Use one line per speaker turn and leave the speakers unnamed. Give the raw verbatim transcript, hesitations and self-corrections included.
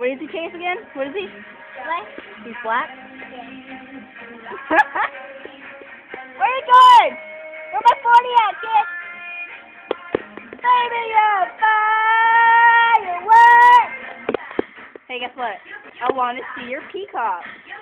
What is he, Chase, again? What is he?
Black.
He's black? Where are you going? Where my forty at, kid? Baby, you're fireworks! Hey, guess what? I want to see your peacock.